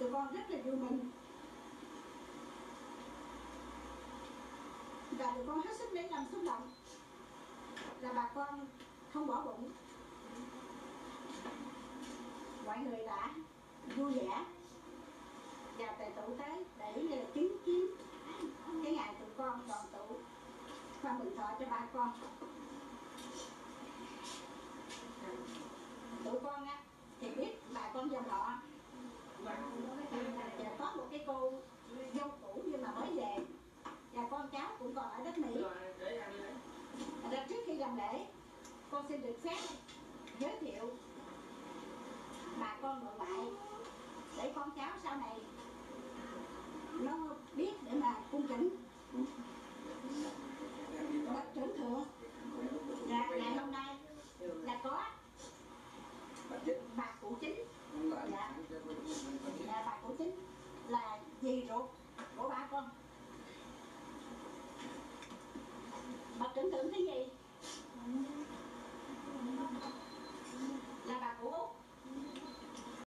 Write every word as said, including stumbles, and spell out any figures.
tụi con rất là vui mừng và tụi con hết sức lấy làm xúc động là bà con không bỏ bụng, mọi người đã vui vẻ và tề tụ tới để chứng kiến cái ngày tụi con đoàn tụ và mừng thọ cho ba con. Tụi con á thì biết bà con dòng họ có một cái cô dâu cũ nhưng mà mới về và con cháu cũng còn ở đất Mỹ. Ra trước khi làm lễ, con xin được phép giới thiệu bà con nội ngoại để con cháu sau này nó biết để mà cung kính. Bậc trưởng thượng là ngày hôm nay là có bà cụ chính, dạ, là bà cụ chính là dì ruột